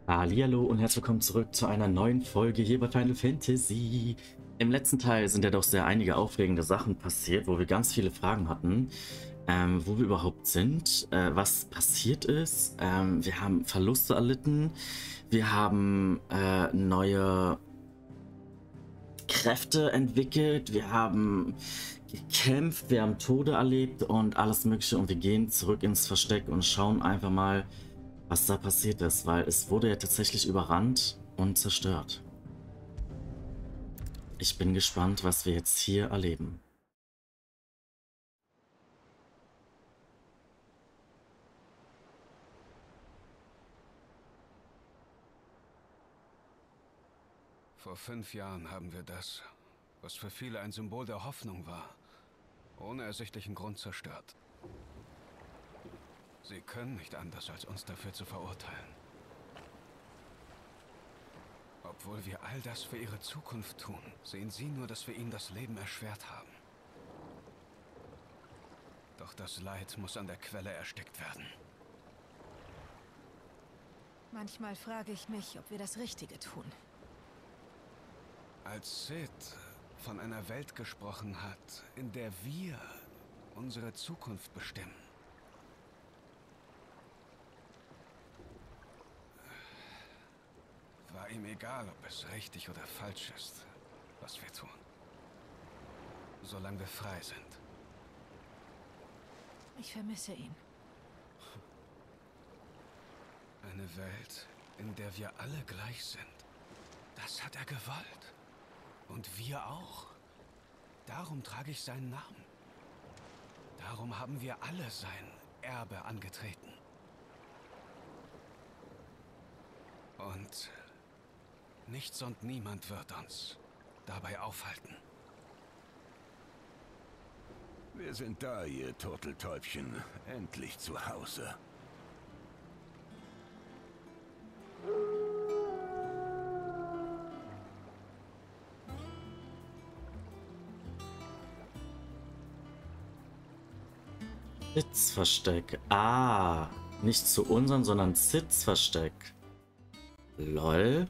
Hallihallo und herzlich willkommen zurück zu einer neuen Folge hier bei Final Fantasy. Im letzten Teil sind ja doch sehr einige aufregende Sachen passiert, wo wir ganz viele Fragen hatten, wo wir überhaupt sind, was passiert ist. Wir haben Verluste erlitten, wir haben neue Kräfte entwickelt, wir haben gekämpft, wir haben Tode erlebt und alles Mögliche und wir gehen zurück ins Versteck und schauen einfach mal, was da passiert ist, weil es wurde ja tatsächlich überrannt und zerstört. Ich bin gespannt, was wir jetzt hier erleben. Vor 5 Jahren haben wir das, was für viele ein Symbol der Hoffnung war, ohne ersichtlichen Grund zerstört. Sie können nicht anders, als uns dafür zu verurteilen. Obwohl wir all das für ihre Zukunft tun, sehen sie nur, dass wir ihnen das Leben erschwert haben. Doch das Leid muss an der Quelle erstickt werden. Manchmal frage ich mich, ob wir das Richtige tun. Als Sid von einer Welt gesprochen hat, in der wir unsere Zukunft bestimmen, war ihm egal, ob es richtig oder falsch ist, was wir tun. Solange wir frei sind. Ich vermisse ihn. Eine Welt, in der wir alle gleich sind. Das hat er gewollt. Und wir auch. Darum trage ich seinen Namen. Darum haben wir alle sein Erbe angetreten. Und nichts und niemand wird uns dabei aufhalten. Wir sind da, ihr Turteltäubchen. Endlich zu Hause. Sids Versteck. Ah, nicht zu unseren, sondern Sids Versteck. Lol.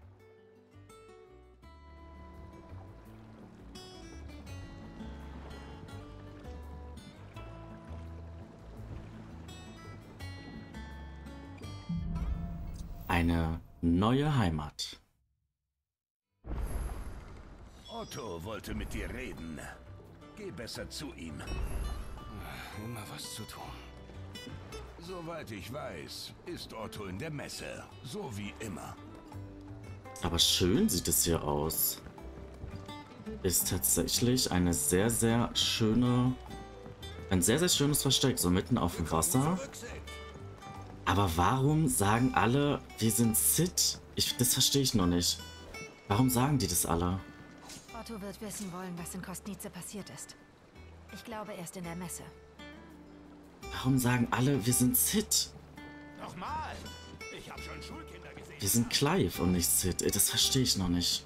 Eine neue Heimat. Otto wollte mit dir reden. Geh besser zu ihm. Immer was zu tun. Soweit ich weiß, ist Otto in der Messe. So wie immer. Aber schön sieht es hier aus. Ist tatsächlich eine sehr, sehr schöne... Ein sehr, sehr schönes Versteck, so mitten auf dem Wasser. Aber warum sagen alle, wir sind Sid? Das verstehe ich noch nicht. Warum sagen die das alle? Otto wird wissen wollen, was in Kostnice passiert ist. Ich glaube, er ist in der Messe. Warum sagen alle, wir sind Sid? Nochmal! Ich habe schon Schulkinder gesehen. Wir sind Clive und nicht Sid. Das verstehe ich noch nicht.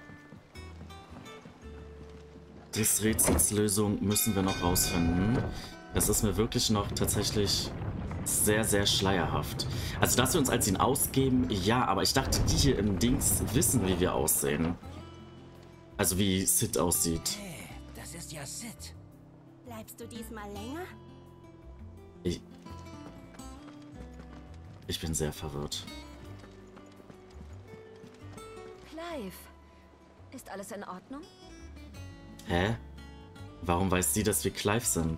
Des Rätsels Lösung müssen wir noch rausfinden. Das ist mir wirklich noch tatsächlich sehr, sehr schleierhaft. Also, dass wir uns als ihn ausgeben, ja, aber ich dachte, die hier im Dings wissen, wie wir aussehen. Also, wie Sid aussieht. Hey, das ist ja Sid. Bleibst du diesmal länger? Ich bin sehr verwirrt. Clive, ist alles in Ordnung? Hä? Warum weiß sie, dass wir Clive sind?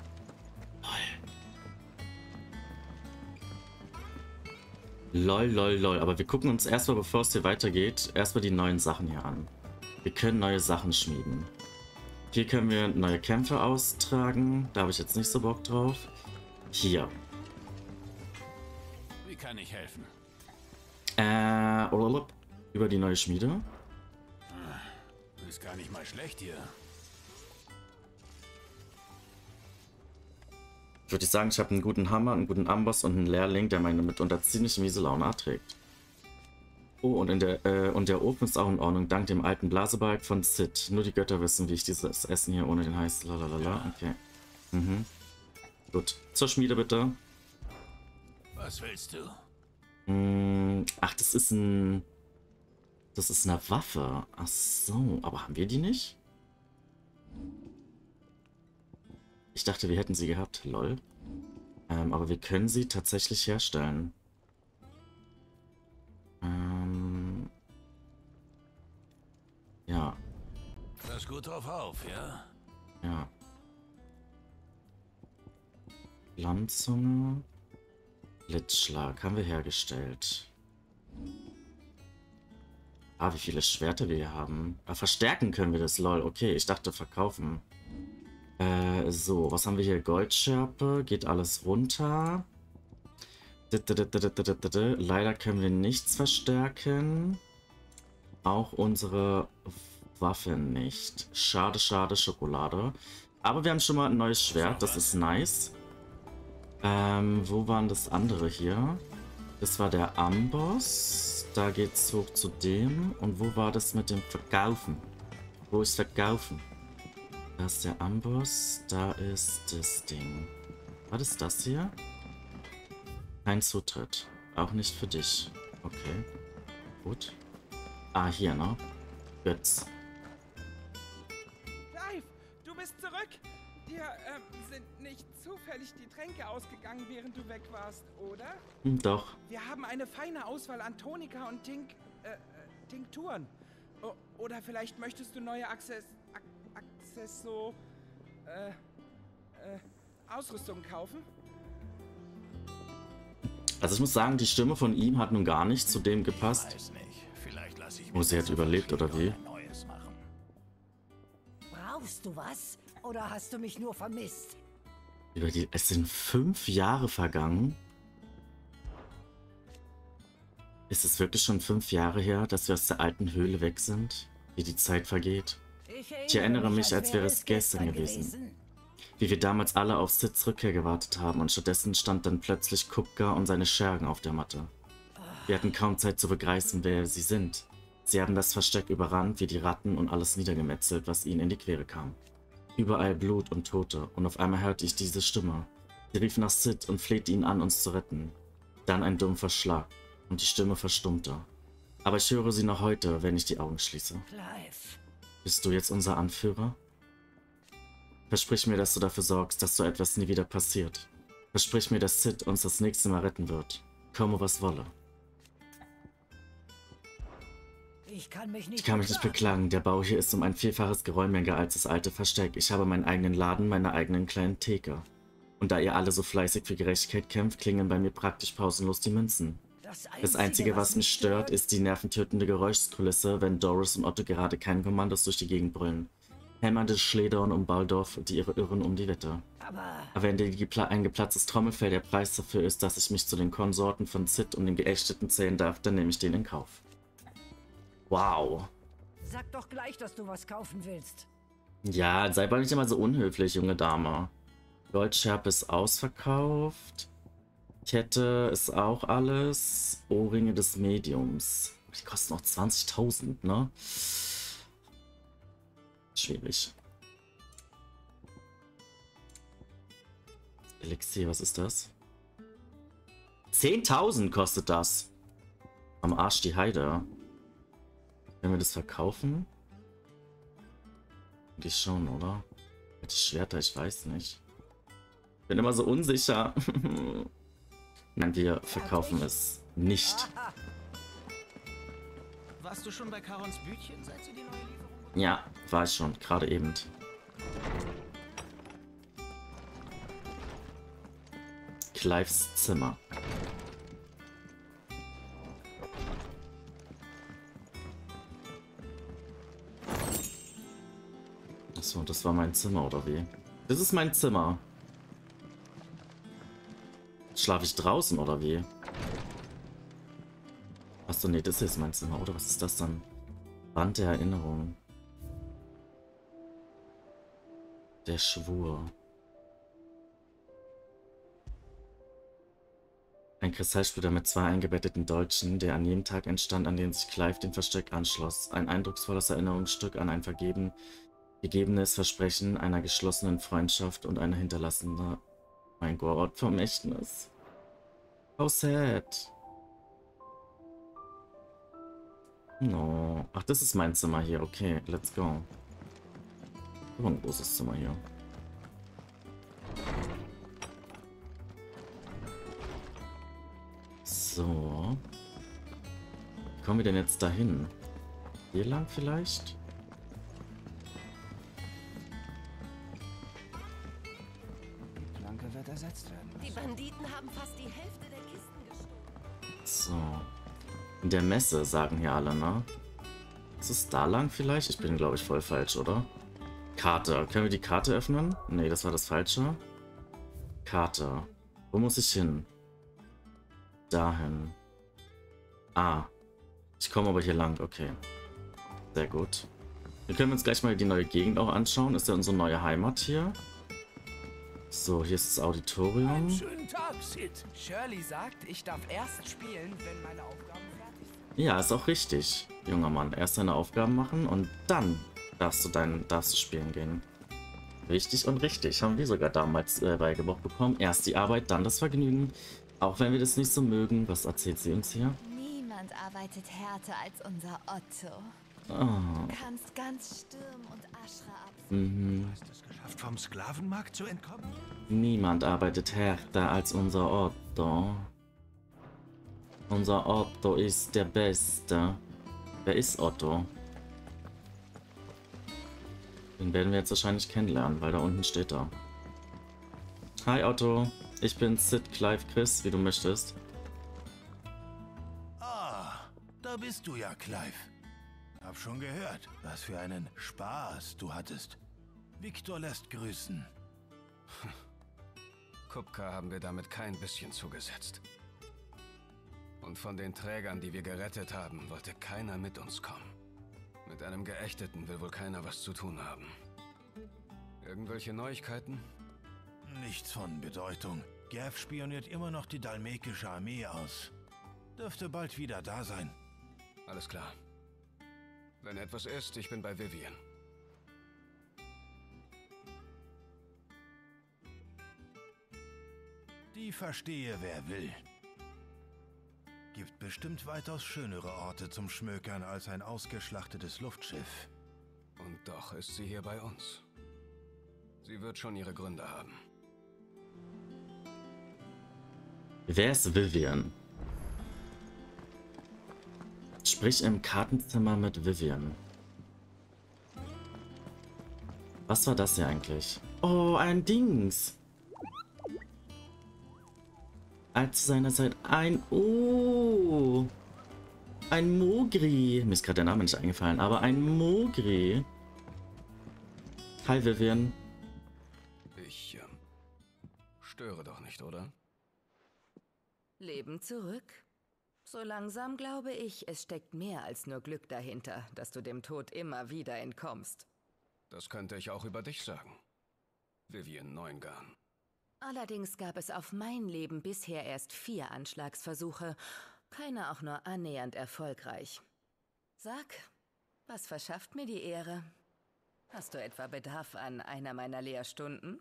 Lol. Lol, lol, lol. Aber wir gucken uns erstmal, bevor es hier weitergeht, erstmal die neuen Sachen hier an. Wir können neue Sachen schmieden. Hier können wir neue Kämpfe austragen. Da habe ich jetzt nicht so Bock drauf. Hier. Wie kann ich helfen? Über die neue Schmiede. Ist gar nicht mal schlecht hier. Würde ich sagen, ich habe einen guten Hammer, einen guten Amboss und einen Lehrling, der meine mitunter ziemlich miese Laune erträgt. Oh, und der Ofen ist auch in Ordnung, dank dem alten Blasebalg von Sid. Nur die Götter wissen, wie ich dieses Essen hier ohne den heiß. Lalalala. Okay. Mhm. Gut. Zur Schmiede bitte. Was willst du? Ach, das ist ein... Das ist eine Waffe. Ach so, aber haben wir die nicht? Ich dachte, wir hätten sie gehabt. Lol. Aber wir können sie tatsächlich herstellen. Ja. Pass gut drauf auf, ja? Ja. Landzunge. Blitzschlag haben wir hergestellt. Ah, wie viele Schwerter wir hier haben. Ah, verstärken können wir das, lol. Okay, ich dachte verkaufen. So, was haben wir hier? Goldschärpe. Geht alles runter. Leider können wir nichts verstärken. Auch unsere Waffen nicht. Schade, schade, Schokolade. Aber wir haben schon mal ein neues Schwert. Das ist nice. Wo waren das andere hier? Das war der Amboss. Da geht's hoch zu dem. Und wo war das mit dem Verkaufen? Wo ist Verkaufen? Da ist der Amboss. Da ist das Ding. War das hier? Kein Zutritt. Auch nicht für dich. Okay. Gut. Ah, hier, ne? Götz. Clive, du bist zurück. Dir sind nicht zufällig die Tränke ausgegangen, während du weg warst, oder? Doch. Wir haben eine feine Auswahl an Tonika und Tinkturen. Oder vielleicht möchtest du neue Ausrüstung kaufen? Also ich muss sagen, die Stimme von ihm hat nun gar nicht zu dem gepasst. Weiß nicht. Vielleicht lasse ich Oh, sie hat überlebt, oder wie? ein Neues machen. Brauchst du was? Oder hast du mich nur vermisst? Es sind 5 Jahre vergangen. Ist es wirklich schon 5 Jahre her, dass wir aus der alten Höhle weg sind? Wie die Zeit vergeht? Ich erinnere mich, als wäre es gestern gewesen. Wie wir damals alle auf Sids Rückkehr gewartet haben und stattdessen stand dann plötzlich Kupka und seine Schergen auf der Matte. Wir hatten kaum Zeit zu begreifen, wer sie sind. Sie haben das Versteck überrannt wie die Ratten und alles niedergemetzelt, was ihnen in die Quere kam. Überall Blut und Tote und auf einmal hörte ich diese Stimme. Sie rief nach Sid und flehte ihn an, uns zu retten. Dann ein dumpfer Schlag und die Stimme verstummte. Aber ich höre sie noch heute, wenn ich die Augen schließe. Clive. Bist du jetzt unser Anführer? Versprich mir, dass du dafür sorgst, dass so etwas nie wieder passiert. Versprich mir, dass Sid uns das nächste Mal retten wird. Komme, was wolle. Ich kann mich nicht beklagen. Der Bau hier ist um ein Vielfaches geräumiger als das alte Versteck. Ich habe meinen eigenen Laden, meine eigenen kleinen Theke. Und da ihr alle so fleißig für Gerechtigkeit kämpft, klingen bei mir praktisch pausenlos die Münzen. Das Einzige, was mich stört, ist die nerventötende Geräuschkulisse, wenn Doris und Otto gerade keinen Kommandos durch die Gegend brüllen. Hämmernde Schledorn um Baldorf, die ihre Irren um die Wette. Aber wenn ein geplatztes Trommelfell der Preis dafür ist, dass ich mich zu den Konsorten von Sid und den Geächteten zählen darf, dann nehme ich den in Kauf. Wow. Sag doch gleich, dass du was kaufen willst. Ja, sei mal nicht immer so unhöflich, junge Dame. Goldschärpe ist ausverkauft. Kette ist auch alles. Ohrringe des Mediums. Die kosten auch 20.000, ne? Schwierig. Elixier, was ist das? 10.000 kostet das. Am Arsch die Heide. Wenn wir das verkaufen? Die schon, oder? Mit die Schwerter, ich weiß nicht. Bin immer so unsicher. Nein, wir verkaufen es nicht. Warst du schon bei Karons Bütchen, seit sie die neue Lieferung... Ja, war ich schon, gerade eben. Clives Zimmer. Achso, das war mein Zimmer, oder wie? Das ist mein Zimmer. Schlafe ich draußen, oder wie? Achso, nee, das ist mein Zimmer, oder? Was ist das dann? Band der Erinnerung. Der Schwur. Ein Kristallsplitter mit 2 eingebetteten Dolchen, der an jenem Tag entstand, an den sich Clive dem Versteck anschloss. Ein eindrucksvolles Erinnerungsstück an ein gegebenes Versprechen einer geschlossenen Freundschaft und einer hinterlassene... Mein Gott, Vermächtnis. How sad. No. Ach, das ist mein Zimmer hier. Okay, let's go. Oh, ein großes Zimmer hier. So. Wie kommen wir denn jetzt dahin? Hier lang vielleicht? Die Planke wird ersetzt werden. Die Banditen haben fast die Hälfte der Kisten gestohlen. So. In der Messe sagen hier alle, ne? Ist es da lang vielleicht? Ich bin, glaube ich, voll falsch, oder? Karte. Können wir die Karte öffnen? Nee, das war das Falsche. Karte. Wo muss ich hin? Dahin. Ah. Ich komme aber hier lang. Okay. Sehr gut. Dann können wir uns gleich mal die neue Gegend auch anschauen. Ist ja unsere neue Heimat hier. So, hier ist das Auditorium. Schönen Tag, Sid. Shirley sagt, ich darf erst spielen, wenn meine Aufgaben fertig sind. Ja, ist auch richtig, junger Mann. Erst deine Aufgaben machen und dann darfst du spielen gehen. Richtig und richtig. Haben wir sogar damals beigebracht bekommen. Erst die Arbeit, dann das Vergnügen. Auch wenn wir das nicht so mögen. Was erzählt sie uns hier? Niemand arbeitet härter als unser Otto. Oh. Du kannst ganz Sturm und Ashra ab. Mhm. Hast es geschafft, vom Sklavenmarkt zu entkommen? Niemand arbeitet härter als unser Otto. Unser Otto ist der Beste. Wer ist Otto? Den werden wir jetzt wahrscheinlich kennenlernen, weil da unten steht er. Hi Otto, ich bin Sid Clive Chris, wie du möchtest. Ah, da bist du ja, Clive. Hab schon gehört, was für einen Spaß du hattest. Victor lässt grüßen. Kupka haben wir damit kein bisschen zugesetzt. Und von den Trägern, die wir gerettet haben, wollte keiner mit uns kommen. Mit einem Geächteten will wohl keiner was zu tun haben. Irgendwelche Neuigkeiten? Nichts von Bedeutung. Gav spioniert immer noch die dalmekische Armee aus. Dürfte bald wieder da sein. Alles klar. Wenn etwas ist, ich bin bei Vivian. Die verstehe, wer will. Gibt bestimmt weitaus schönere Orte zum Schmökern als ein ausgeschlachtetes Luftschiff. Und doch ist sie hier bei uns. Sie wird schon ihre Gründe haben. Wer ist Vivian? Sprich im Kartenzimmer mit Vivian. Was war das hier eigentlich? Oh, ein Dings. Als zu seiner Zeit ein... Oh. Ein Mogri. Mir ist gerade der Name nicht eingefallen, aber ein Mogri. Hi, Vivian. Ich störe doch nicht, oder? Leben zurück? So langsam glaube ich, es steckt mehr als nur Glück dahinter, dass du dem Tod immer wieder entkommst. Das könnte ich auch über dich sagen. Vivian Neungarn. Allerdings gab es auf mein Leben bisher erst 4 Anschlagsversuche, keiner auch nur annähernd erfolgreich. Sag, was verschafft mir die Ehre? Hast du etwa Bedarf an einer meiner Lehrstunden?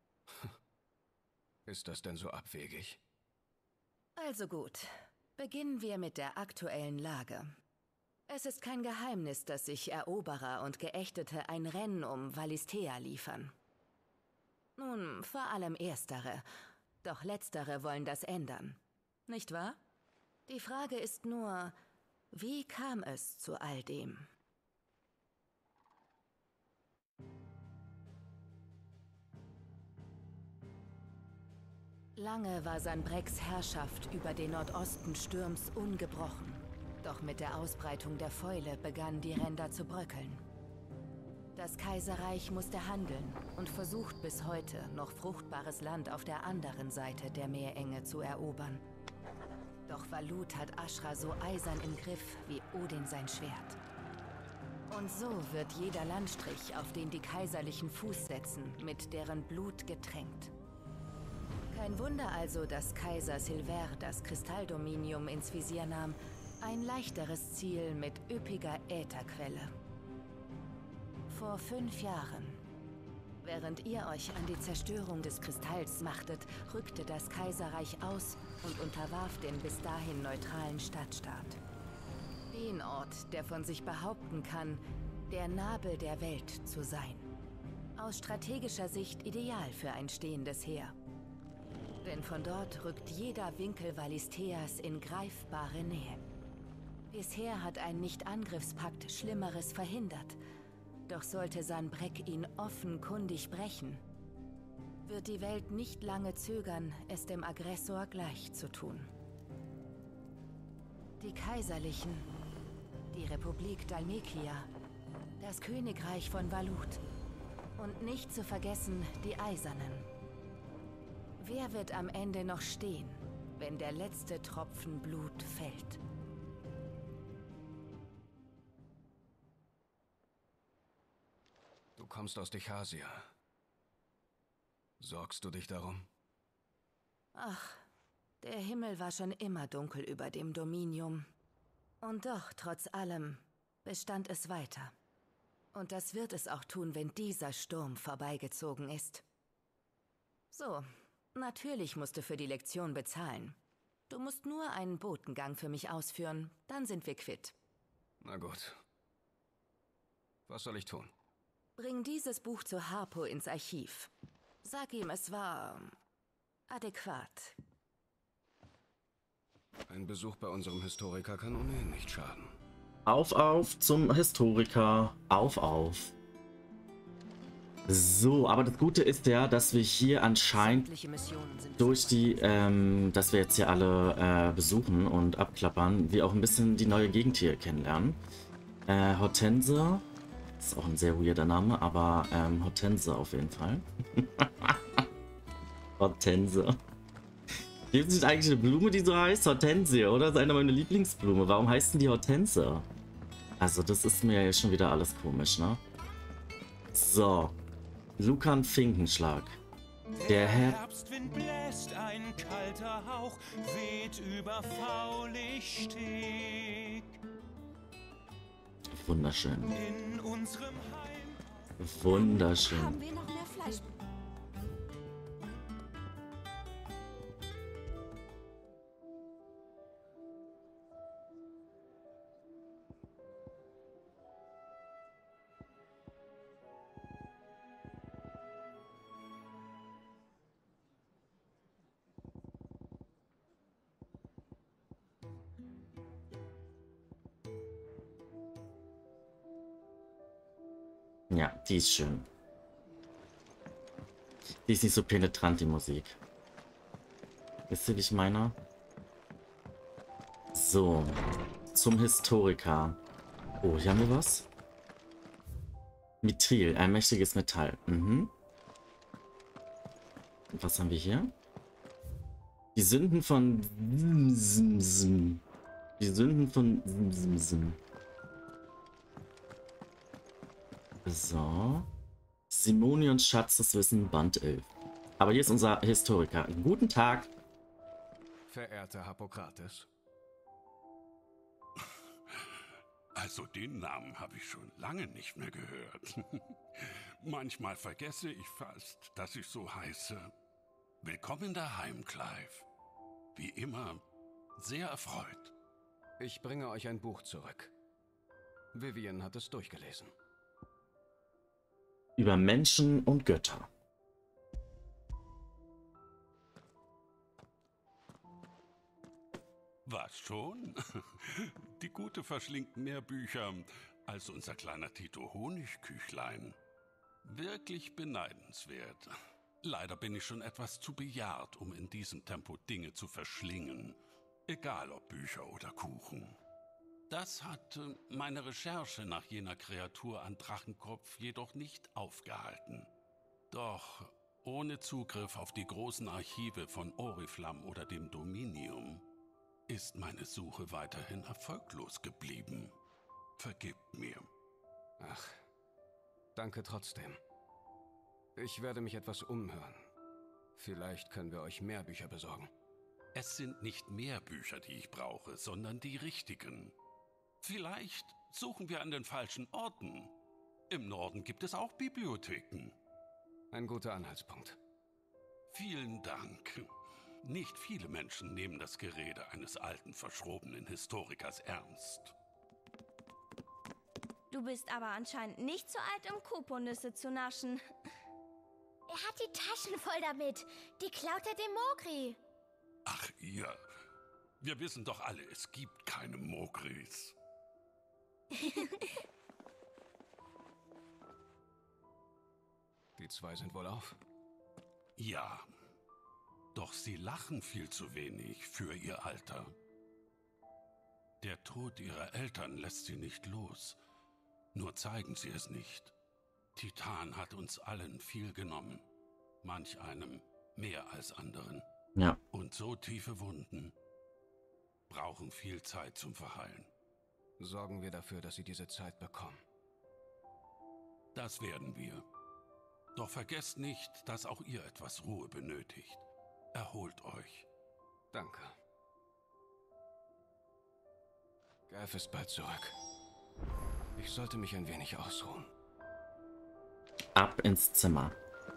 Ist das denn so abwegig? Also gut, beginnen wir mit der aktuellen Lage. Es ist kein Geheimnis, dass sich Eroberer und Geächtete ein Rennen um Valisthea liefern. Nun, vor allem Erstere, doch Letztere wollen das ändern. Nicht wahr? Die Frage ist nur, wie kam es zu all dem? Lange war Sanbreqs Herrschaft über den Nordosten Stürms ungebrochen. Doch mit der Ausbreitung der Fäule begannen die Ränder zu bröckeln. Das Kaiserreich musste handeln und versucht bis heute, noch fruchtbares Land auf der anderen Seite der Meerenge zu erobern. Doch Valut hat Ashra so eisern im Griff wie Odin sein Schwert. Und so wird jeder Landstrich, auf den die Kaiserlichen Fuß setzen, mit deren Blut getränkt. Kein Wunder also, dass Kaiser Silver das Kristalldominium ins Visier nahm, ein leichteres Ziel mit üppiger Ätherquelle. Vor 5 Jahren, während ihr euch an die Zerstörung des Kristalls machtet, rückte das Kaiserreich aus und unterwarf den bis dahin neutralen Stadtstaat. Den Ort, der von sich behaupten kann, der Nabel der Welt zu sein. Aus strategischer Sicht ideal für ein stehendes Heer. Denn von dort rückt jeder Winkel Valisteas in greifbare Nähe. Bisher hat ein Nicht-Angriffspakt Schlimmeres verhindert. Doch sollte Sanbreque ihn offenkundig brechen, wird die Welt nicht lange zögern, es dem Aggressor gleich zu tun. Die Kaiserlichen, die Republik Dhalmekia, das Königreich von Valut und nicht zu vergessen die Eisernen. Wer wird am Ende noch stehen, wenn der letzte Tropfen Blut fällt? Du kommst aus Dechasia. Sorgst du dich darum? Ach, der Himmel war schon immer dunkel über dem Dominium. Und doch, trotz allem, bestand es weiter. Und das wird es auch tun, wenn dieser Sturm vorbeigezogen ist. So, natürlich musst du für die Lektion bezahlen. Du musst nur einen Botengang für mich ausführen, dann sind wir quitt. Na gut. Was soll ich tun? Bring dieses Buch zu Harpo ins Archiv. Sag ihm, es war adäquat. Ein Besuch bei unserem Historiker kann ohnehin nicht schaden. Auf zum Historiker. Auf. So, aber das Gute ist ja, dass wir hier anscheinend durch die, dass wir jetzt hier alle besuchen und abklappern, wir auch ein bisschen die neue Gegend hier kennenlernen. Hortense. Das ist auch ein sehr weirder Name, aber Hortense auf jeden Fall. Hortense. Gibt es nicht eigentlich eine Blume, die so heißt? Hortensie, oder? Das ist eine meiner Lieblingsblume. Warum heißt denn die Hortense? Also, das ist mir ja schon wieder alles komisch, ne? So. Lucan Finkenschlag. Der Herbstwind bläst, ein kalter Hauch weht über faulig Steg. Wunderschön. In unserem Heim. Wunderschön. Haben wir noch mehr Fleisch? Ja, die ist schön. Die ist nicht so penetrant, die Musik. Wisst ihr, wie ich meine? So. Zum Historiker. Oh, hier haben wir was. Mithril, ein mächtiges Metall. Mhm. Und was haben wir hier? Die Sünden von... Die Sünden von... So. Simonions Schatz des Wissens, Band 11. Aber hier ist unser Historiker. Guten Tag. Verehrter Hippokrates. Also den Namen habe ich schon lange nicht mehr gehört. Manchmal vergesse ich fast, dass ich so heiße. Willkommen daheim, Clive. Wie immer, sehr erfreut. Ich bringe euch ein Buch zurück. Vivian hat es durchgelesen. Über Menschen und Götter. Was schon? Die Gute verschlingt mehr Bücher als unser kleiner Tito Honigküchlein. Wirklich beneidenswert. Leider bin ich schon etwas zu bejahrt, um in diesem Tempo Dinge zu verschlingen. Egal ob Bücher oder Kuchen. Das hat meine Recherche nach jener Kreatur an Drachenkopf jedoch nicht aufgehalten. Doch ohne Zugriff auf die großen Archive von Oriflamme oder dem Dominium ist meine Suche weiterhin erfolglos geblieben. Vergebt mir. Ach, danke trotzdem. Ich werde mich etwas umhören. Vielleicht können wir euch mehr Bücher besorgen. Es sind nicht mehr Bücher, die ich brauche, sondern die richtigen. Vielleicht suchen wir an den falschen Orten. Im Norden gibt es auch Bibliotheken. Ein guter Anhaltspunkt. Vielen Dank. Nicht viele Menschen nehmen das Gerede eines alten, verschrobenen Historikers ernst. Du bist aber anscheinend nicht zu alt, um Kuponüsse zu naschen. Er hat die Taschen voll damit. Die klaut er dem Mogri. Ach, ihr. Wir wissen doch alle, es gibt keine Mogris. Die zwei sind wohl auf? Ja. Doch sie lachen viel zu wenig für ihr Alter. Der Tod ihrer Eltern lässt sie nicht los. Nur zeigen sie es nicht. Titan hat uns allen viel genommen. Manch einem mehr als anderen. Ja. Und so tiefe Wunden brauchen viel Zeit zum Verheilen. Sorgen wir dafür, dass sie diese Zeit bekommen. Das werden wir. Doch vergesst nicht, dass auch ihr etwas Ruhe benötigt. Erholt euch. Danke. Gav ist bald zurück. Ich sollte mich ein wenig ausruhen. Ab ins Zimmer.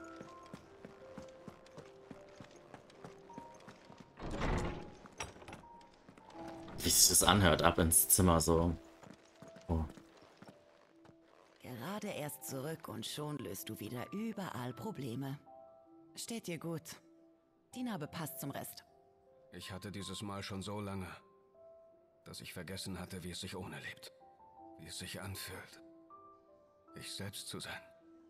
Wie sich das anhört, ab ins Zimmer so. Oh. Gerade erst zurück und schon löst du wieder überall Probleme. Steht dir gut. Die Narbe passt zum Rest. Ich hatte dieses Mal schon so lange, dass ich vergessen hatte, wie es sich ohne lebt. Wie es sich anfühlt, ich selbst zu sein.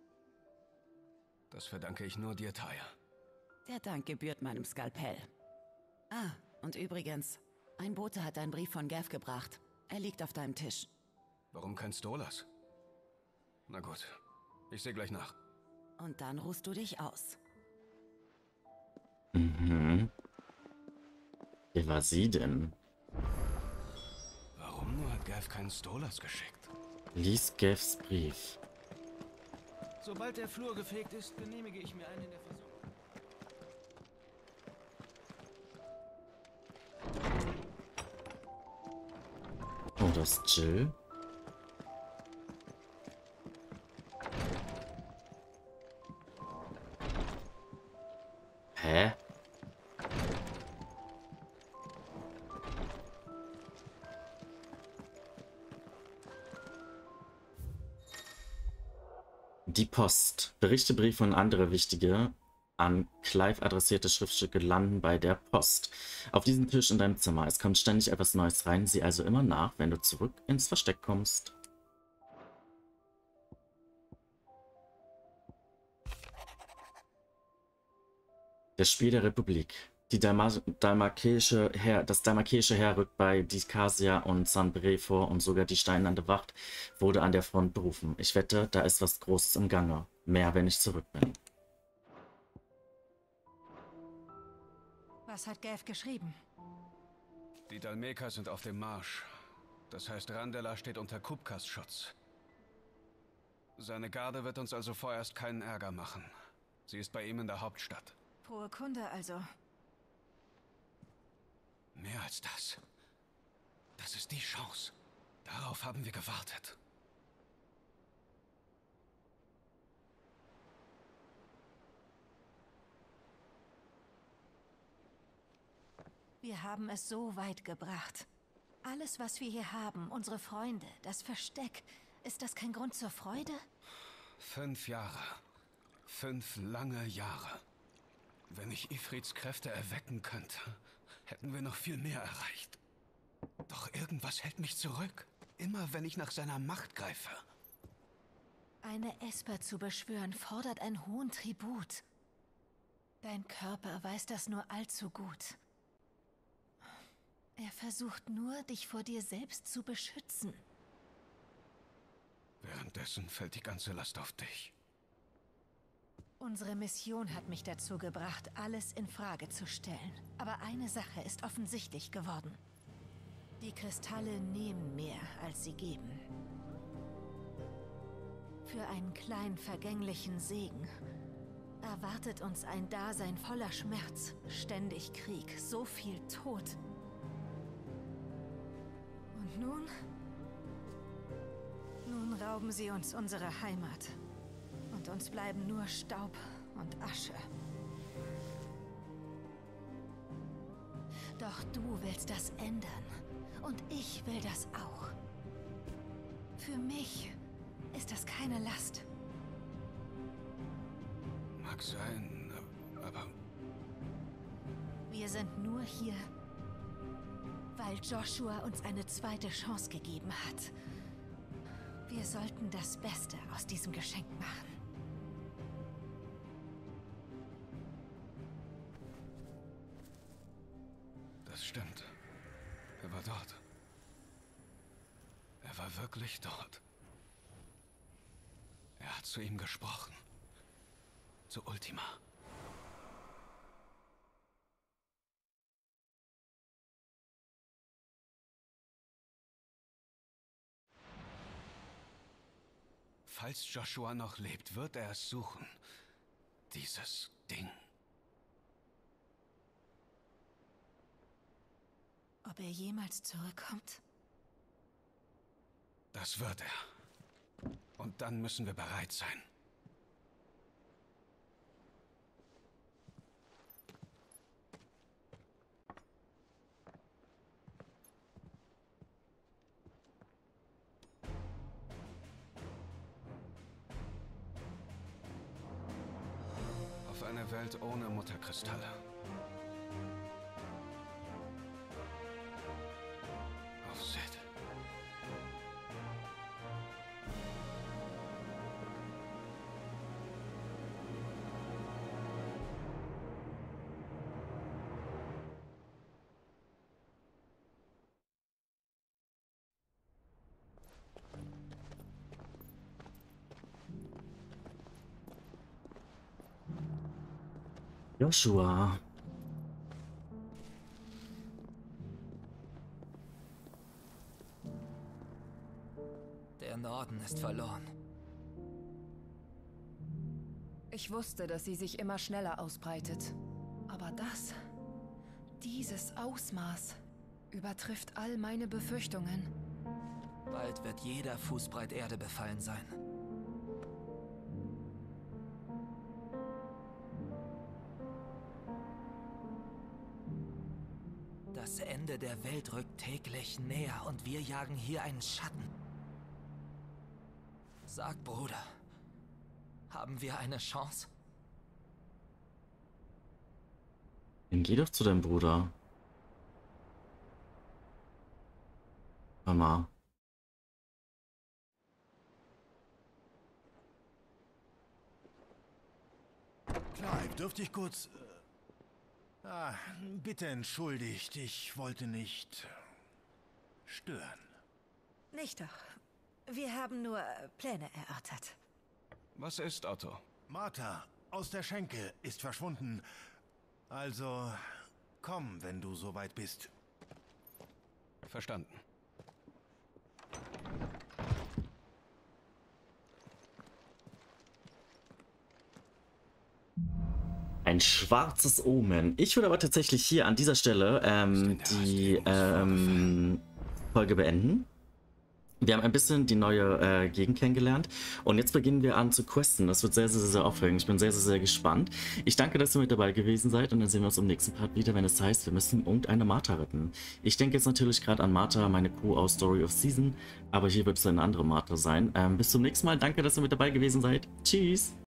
Das verdanke ich nur dir, Taya. Der Dank gebührt meinem Skalpell. Ah, und übrigens, ein Bote hat einen Brief von Gav gebracht. Er liegt auf deinem Tisch. Warum kein Stolas? Na gut, ich sehe gleich nach. Und dann ruhst du dich aus. Mhm. Wer war sie denn? Warum nur hat Gav keinen Stolas geschickt? Lies Gavs Brief. Sobald der Flur gefegt ist, genehmige ich mir einen in der Versuchung. Oh, das ist Jill. Hä? Die Post. Berichte, Briefe und andere wichtige, an Clive adressierte Schriftstücke landen bei der Post. Auf diesem Tisch in deinem Zimmer. Es kommt ständig etwas Neues rein. Sieh also immer nach, wenn du zurück ins Versteck kommst. Das Spiel der Republik. Das dalmakische Heer rückt bei Dikasia und Sanbре vor und sogar die steinernde Wacht wurde an der Front berufen. Ich wette, da ist was Großes im Gange. Mehr, wenn ich zurück bin. Was hat Gav geschrieben? Die Dalmeker sind auf dem Marsch. Das heißt, Randela steht unter Kupkas Schutz. Seine Garde wird uns also vorerst keinen Ärger machen. Sie ist bei ihm in der Hauptstadt. Frohe Kunde also. Mehr als das. Das ist die Chance. Darauf haben wir gewartet. Wir haben es so weit gebracht. Alles, was wir hier haben, unsere Freunde, das Versteck, ist das kein Grund zur Freude? 5 Jahre. 5 lange Jahre. Wenn ich Ifrits Kräfte erwecken könnte, hätten wir noch viel mehr erreicht. Doch irgendwas hält mich zurück. Immer wenn ich nach seiner Macht greife. Eine Esper zu beschwören, fordert einen hohen Tribut. Dein Körper weiß das nur allzu gut. Er versucht nur, dich vor dir selbst zu beschützen. Währenddessen fällt die ganze Last auf dich. Unsere Mission hat mich dazu gebracht, alles in Frage zu stellen. Aber eine Sache ist offensichtlich geworden. Die Kristalle nehmen mehr, als sie geben. Für einen kleinen vergänglichen Segen erwartet uns ein Dasein voller Schmerz, ständig Krieg, so viel Tod. Und nun? Nun rauben sie uns unsere Heimat. Und uns bleiben nur Staub und Asche. Doch du willst das ändern. Und ich will das auch. Für mich ist das keine Last. Mag sein, aber... Wir sind nur hier, weil Joshua uns eine zweite Chance gegeben hat. Wir sollten das Beste aus diesem Geschenk machen. Das stimmt. Er war dort. Er war wirklich dort. Er hat zu ihm gesprochen. Zu Ultima. Falls Joshua noch lebt, wird er es suchen. Dieses Ding. Ob er jemals zurückkommt? Das wird er. Und dann müssen wir bereit sein. Auf eine Welt ohne Mutterkristalle. Auf Sid. Joshua. Der Norden ist verloren. Ich wusste, dass sie sich immer schneller ausbreitet. Aber dieses Ausmaß, übertrifft all meine Befürchtungen. Bald wird jeder Fußbreit Erde befallen sein. Das Ende der Welt rückt täglich näher und wir jagen hier einen Schatten. Sag, Bruder, haben wir eine Chance? Dann geh doch zu deinem Bruder. Mama. Clive, dürfte ich kurz... bitte entschuldigt, ich wollte nicht stören. Nicht doch. Wir haben nur Pläne erörtert. Was ist, Otto? Martha aus der Schenke ist verschwunden. Also, komm, wenn du soweit bist. Verstanden. Ein schwarzes Omen. Ich würde aber tatsächlich hier an dieser Stelle die Folge beenden. Wir haben ein bisschen die neue Gegend kennengelernt und jetzt beginnen wir an zu questen. Das wird sehr, sehr, sehr aufregend. Ich bin sehr, sehr, sehr gespannt. Ich danke, dass ihr mit dabei gewesen seid und dann sehen wir uns im nächsten Part wieder, wenn es heißt, wir müssen irgendeine Martha retten. Ich denke jetzt natürlich gerade an Martha, meine Crew aus Story of Season, aber hier wird es eine andere Martha sein. Bis zum nächsten Mal. Danke, dass ihr mit dabei gewesen seid. Tschüss!